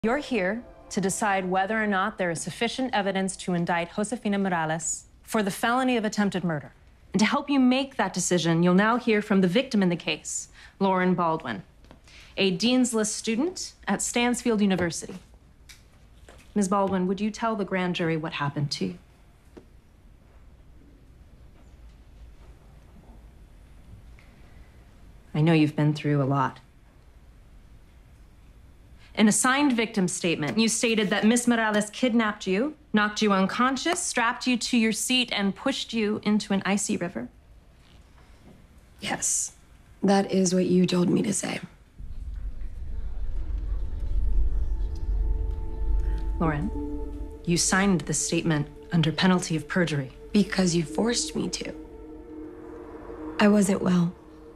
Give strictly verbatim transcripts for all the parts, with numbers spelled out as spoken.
You're here to decide whether or not there is sufficient evidence to indict Josefina Morales for the felony of attempted murder. And to help you make that decision, you'll now hear from the victim in the case, Lauren Baldwin, a Dean's List student at Stansfield University. Miz Baldwin, would you tell the grand jury what happened to you? I know you've been through a lot. In a signed victim statement, you stated that Miss Morales kidnapped you, knocked you unconscious, strapped you to your seat, and pushed you into an icy river. Yes, that is what you told me to say. Lauren, you signed the statement under penalty of perjury. Because you forced me to. I wasn't well.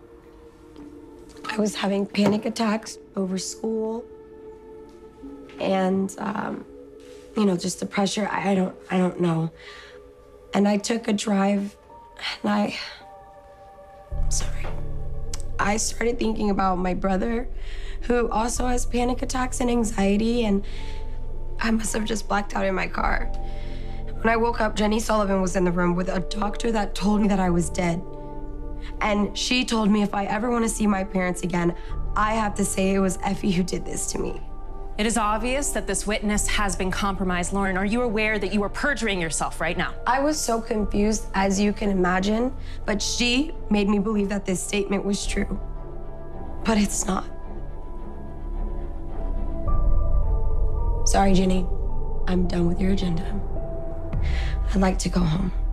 I was having panic attacks over school. And, um, you know, just the pressure, I, I don't, I don't know. And I took a drive, and I, I'm sorry. I started thinking about my brother, who also has panic attacks and anxiety, and I must have just blacked out in my car. When I woke up, Jenny Sullivan was in the room with a doctor that told me that I was dead. And she told me if I ever want to see my parents again, I have to say it was Effie who did this to me. It is obvious that this witness has been compromised. Lauren, are you aware that you are perjuring yourself right now? I was so confused, as you can imagine, but she made me believe that this statement was true. But it's not. Sorry, Jenny. I'm done with your agenda. I'd like to go home.